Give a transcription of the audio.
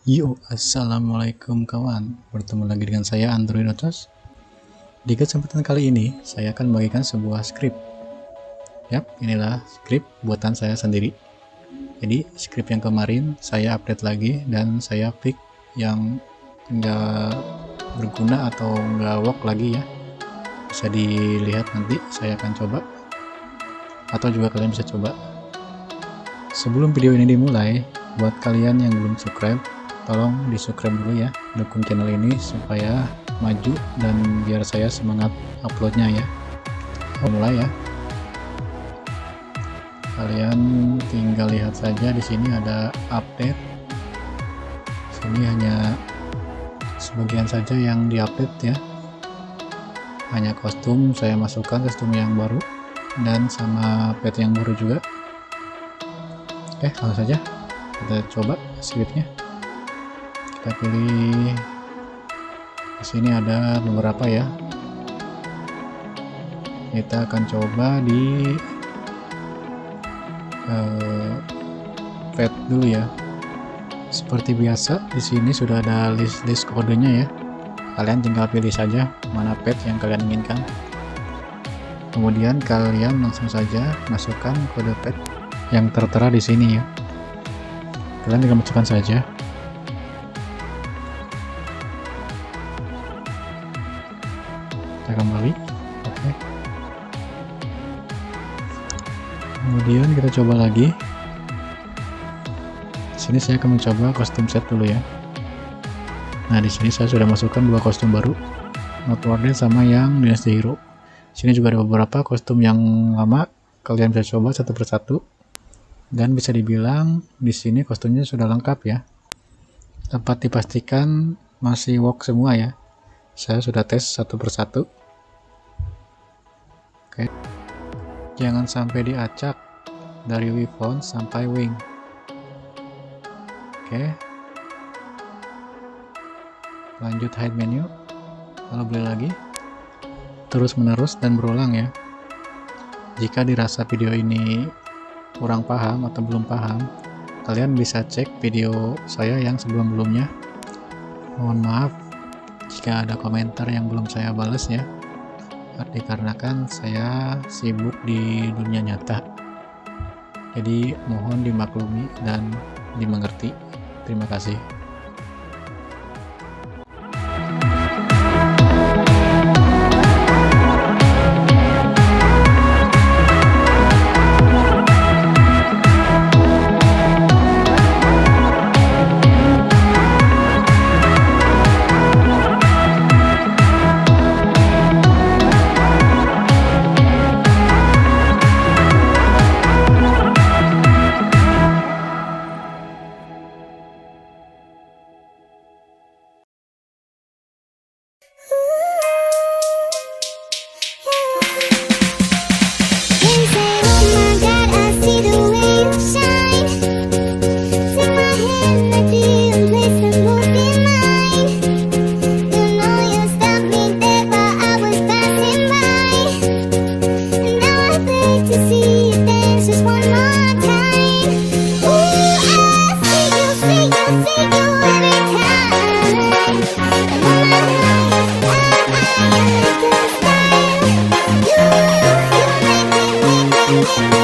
Assalamualaikum kawan. Bertemu lagi dengan saya Android Otos. Di kesempatan kali ini, saya akan membagikan sebuah skrip. Yap, inilah skrip buatan saya sendiri. Jadi, skrip yang kemarin saya update lagi dan saya pick yang nggak berguna atau nggak work lagi ya. Bisa dilihat nanti, saya akan coba. Atau juga kalian bisa coba. Sebelum video ini dimulai, buat kalian yang belum subscribe, tolong di subscribe dulu ya, dukung channel ini supaya maju dan biar saya semangat uploadnya ya. Mulai ya, kalian tinggal lihat saja. Di sini ada update, sini hanya sebagian saja yang diupdate ya, hanya kostum saya masukkan, kostum yang baru dan sama pet yang baru juga. Oke, langsung saja kita coba skripnya. Kita pilih, di sini ada beberapa ya, kita akan coba di pet dulu ya. Seperti biasa di sini sudah ada list kodenya ya, kalian tinggal pilih saja mana pet yang kalian inginkan, kemudian kalian langsung saja masukkan kode pet yang tertera di sini ya. Kalian tinggal masukkan saja. Kita kembali, oke. Kemudian kita coba lagi. Di sini saya akan mencoba kostum set dulu ya. Nah, di sini saya sudah masukkan dua kostum baru, Noteworthy sama yang Dynasty Hero. Di sini juga ada beberapa kostum yang lama, kalian bisa coba satu persatu. Dan bisa dibilang di sini kostumnya sudah lengkap ya. Dapat dipastikan masih work semua ya. Saya sudah tes satu persatu. Oke. Jangan sampai diacak dari Wyvern sampai Wing. Oke. Lanjut hide menu. Lalu beli lagi. Terus menerus dan berulang ya. Jika dirasa video ini kurang paham atau belum paham, kalian bisa cek video saya yang sebelum-belumnya. Mohon maaf jika ada komentar yang belum saya balas ya, dikarenakan saya sibuk di dunia nyata, jadi mohon dimaklumi dan dimengerti. Terima kasih. You